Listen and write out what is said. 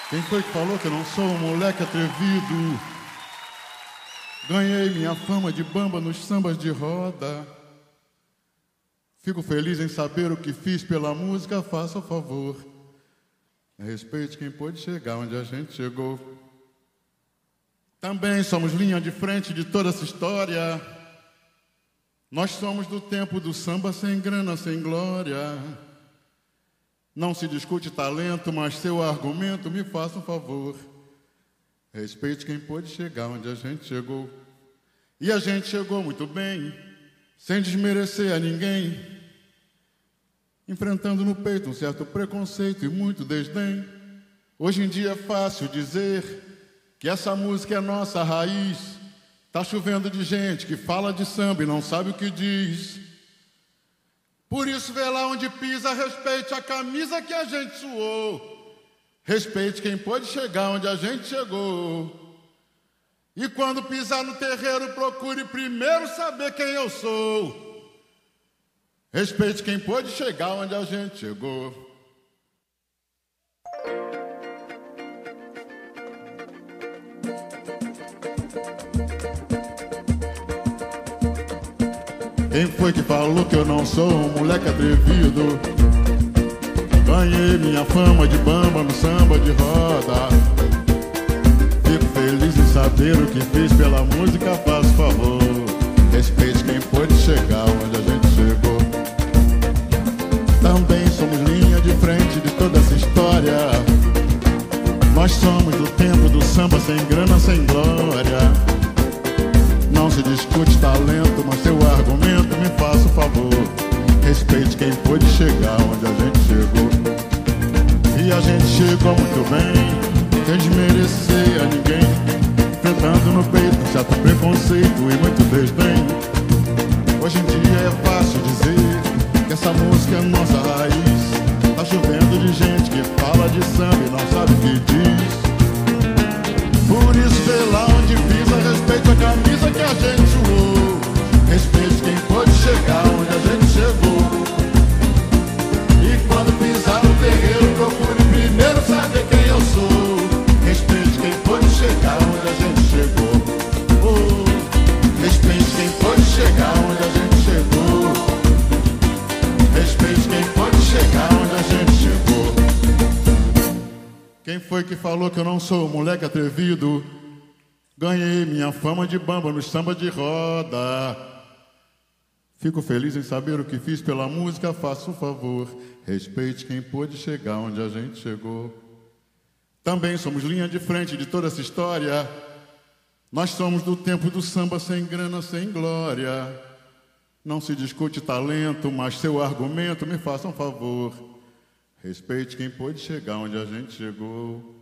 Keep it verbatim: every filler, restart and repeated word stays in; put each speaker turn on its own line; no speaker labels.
Quem foi que falou que eu não sou um moleque atrevido? Ganhei minha fama de bamba nos sambas de roda. Fico feliz em saber o que fiz pela música, faça o favor. Respeite quem pôde chegar onde a gente chegou. Também somos linha de frente de toda essa história. Nós somos do tempo do samba sem grana, sem glória. Não se discute talento, mas seu argumento, me faça um favor. Respeite quem pôde chegar onde a gente chegou. E a gente chegou muito bem, sem desmerecer a ninguém, enfrentando no peito um certo preconceito e muito desdém. Hoje em dia é fácil dizer que essa música é nossa raiz. Tá chovendo de gente que fala de samba e não sabe o que diz. Por isso, vê lá onde pisa, respeite a camisa que a gente suou. Respeite quem pôde chegar onde a gente chegou. E quando pisar no terreiro, procure primeiro saber quem eu sou. Respeite quem pôde chegar onde a gente chegou. Quem foi que falou que eu não sou um moleque atrevido? Ganhei minha fama de bamba no samba de roda. Fico feliz em saber o que fiz pela música, faça favor. Respeite quem pôde chegar onde a gente chegou. Também somos linha de frente de toda essa história. Nós somos do tempo do samba sem grana, sem glória. Não se discute talento, mas seu argumento, me faça o favor. Respeite quem pôde chegar onde a gente chegou. E a gente chegou muito bem, sem desmerecer a ninguém, enfrentando no peito um certo preconceito e muito desdém. Hoje em dia é fácil dizer que essa música é nossa raiz. Tá chovendo de gente que fala de samba e não sabe o que diz. Por isso, vê lá onde pisa, respeite a camisa que a gente suou. Respeite quem pôde chegar onde a gente chegou. E quando pisar no terreiro, procure primeiro saber quem eu sou. Respeite quem pôde chegar onde a gente chegou. Oh, respeite quem pôde chegar onde a gente chegou. Respeite quem pôde chegar onde a gente chegou. Quem foi que falou que eu não sou um moleque atrevido? Ganhei minha fama de bamba no samba de roda. Fico feliz em saber o que fiz pela música, faça um favor. Respeite quem pôde chegar onde a gente chegou. Também somos linha de frente de toda essa história. Nós somos do tempo do samba sem grana, sem glória. Não se discute talento, mas seu argumento, me faça um favor. Respeite quem pôde chegar onde a gente chegou.